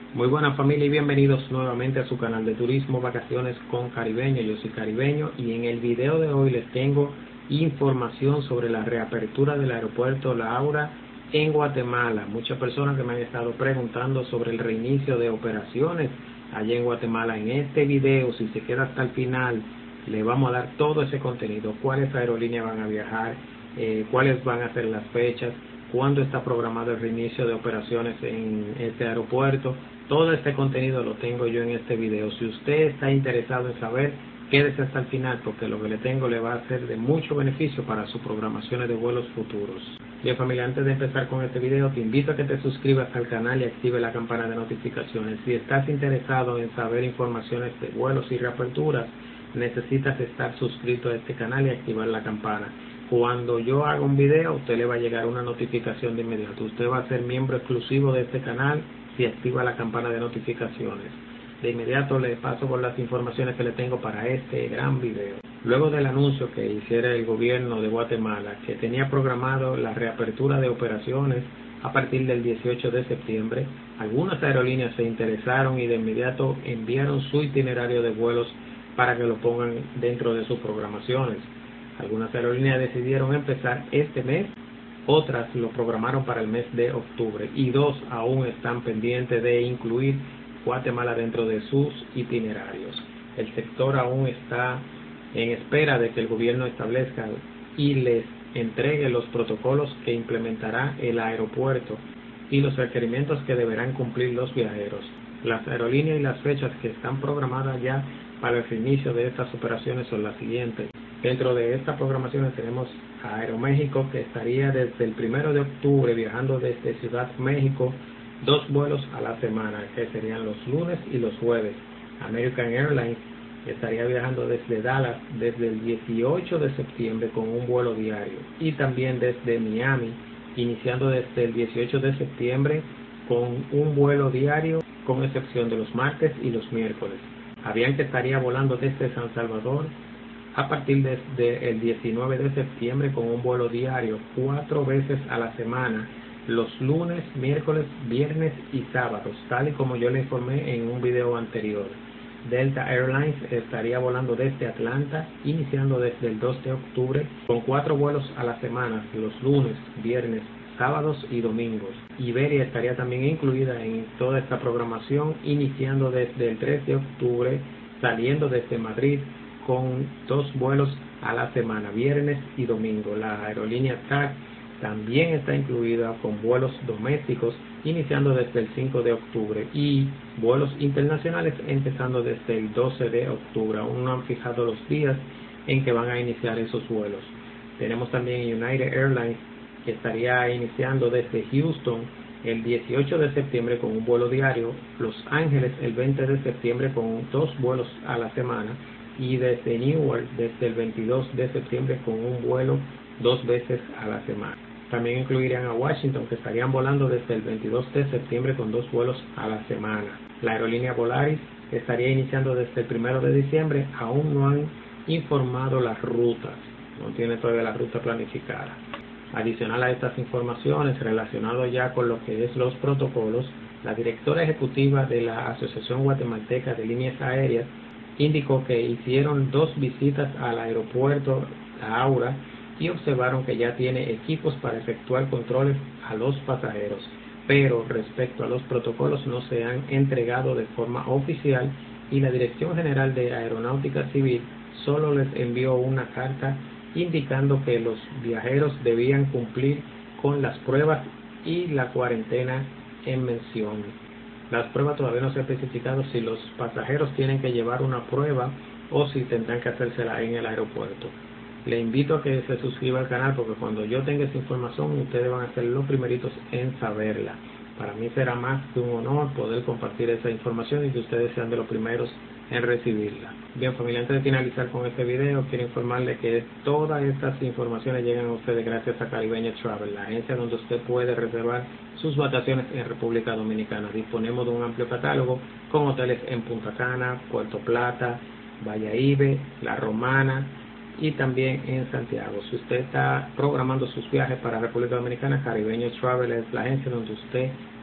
Muy buena familia y bienvenidos nuevamente a su canal de turismo, vacaciones con Caribeño. Yo soy Caribeño y en el video de hoy les tengo información sobre la reapertura del aeropuerto Laura en Guatemala. Muchas personas que me han estado preguntando sobre el reinicio de operaciones allá en Guatemala. En este video, si se queda hasta el final, le vamos a dar todo ese contenido, cuáles aerolíneas van a viajar, cuáles van a ser las fechas, cuándo está programado el reinicio de operaciones en este aeropuerto. Todo este contenido lo tengo yo en este video. Si usted está interesado en saber, quédese hasta el final porque lo que le tengo le va a ser de mucho beneficio para sus programaciones de vuelos futuros. Bien familia, antes de empezar con este video te invito a que te suscribas al canal y active la campana de notificaciones. Si estás interesado en saber informaciones de vuelos y reaperturas, necesitas estar suscrito a este canal y activar la campana. Cuando yo haga un video, a usted le va a llegar una notificación de inmediato. Usted va a ser miembro exclusivo de este canal si activa la campana de notificaciones. De inmediato le paso por las informaciones que le tengo para este gran video. Luego del anuncio que hiciera el gobierno de Guatemala, que tenía programado la reapertura de operaciones a partir del 18 de septiembre, algunas aerolíneas se interesaron y de inmediato enviaron su itinerario de vuelos para que lo pongan dentro de sus programaciones. Algunas aerolíneas decidieron empezar este mes, otras lo programaron para el mes de octubre y dos aún están pendientes de incluir Guatemala dentro de sus itinerarios. El sector aún está en espera de que el gobierno establezca y les entregue los protocolos que implementará el aeropuerto y los requerimientos que deberán cumplir los viajeros. Las aerolíneas y las fechas que están programadas ya para el reinicio de estas operaciones son las siguientes. Dentro de esta programación tenemos a Aeroméxico, que estaría desde el 1 de octubre viajando desde Ciudad México 2 vuelos a la semana, que serían los lunes y los jueves. American Airlines estaría viajando desde Dallas desde el 18 de septiembre con un vuelo diario, y también desde Miami, iniciando desde el 18 de septiembre con un vuelo diario, con excepción de los martes y los miércoles. Avianca estaría volando desde San Salvador a partir desde el 19 de septiembre con un vuelo diario 4 veces a la semana, los lunes, miércoles, viernes y sábados, tal y como yo le informé en un video anterior. Delta Airlines estaría volando desde Atlanta, iniciando desde el 2 de octubre con 4 vuelos a la semana, los lunes, viernes, sábados y domingos. Iberia estaría también incluida en toda esta programación, iniciando desde el 3 de octubre, saliendo desde Madrid con 2 vuelos a la semana, viernes y domingo. La aerolínea TAC también está incluida con vuelos domésticos, iniciando desde el 5 de octubre y vuelos internacionales empezando desde el 12 de octubre. Aún no han fijado los días en que van a iniciar esos vuelos. Tenemos también United Airlines, que estaría iniciando desde Houston el 18 de septiembre con un vuelo diario, Los Ángeles el 20 de septiembre con 2 vuelos a la semana, y desde Newark desde el 22 de septiembre con un vuelo 2 veces a la semana. También incluirían a Washington, que estarían volando desde el 22 de septiembre con 2 vuelos a la semana. La aerolínea Volaris estaría iniciando desde el 1 de diciembre, aún no han informado las rutas, no tiene todavía la ruta planificada. Adicional a estas informaciones, relacionado ya con lo que es los protocolos, la directora ejecutiva de la Asociación Guatemalteca de Líneas Aéreas indicó que hicieron 2 visitas al aeropuerto Laura y observaron que ya tiene equipos para efectuar controles a los pasajeros, pero respecto a los protocolos no se han entregado de forma oficial y la Dirección General de Aeronáutica Civil solo les envió una carta indicando que los viajeros debían cumplir con las pruebas y la cuarentena en mención. Las pruebas todavía no se ha especificado si los pasajeros tienen que llevar una prueba o si tendrán que hacérsela en el aeropuerto. Le invito a que se suscriba al canal porque cuando yo tenga esa información ustedes van a ser los primeritos en saberla. Para mí será más que un honor poder compartir esa información y que ustedes sean de los primeros en recibirla. Bien familia, antes de finalizar con este video, quiero informarle que todas estas informaciones llegan a ustedes gracias a Caribeño Travel, la agencia donde usted puede reservar sus vacaciones en República Dominicana. Disponemos de un amplio catálogo con hoteles en Punta Cana, Puerto Plata, Valladolid, La Romana y también en Santiago. Si usted está programando sus viajes para República Dominicana, Caribeño Travel es la agencia donde usted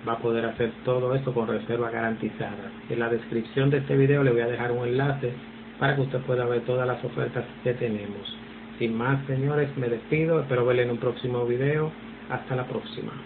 va a poder hacer todo esto con reserva garantizada. En la descripción de este video le voy a dejar un enlace para que usted pueda ver todas las ofertas que tenemos. Sin más, señores, me despido, espero verle en un próximo video. Hasta la próxima.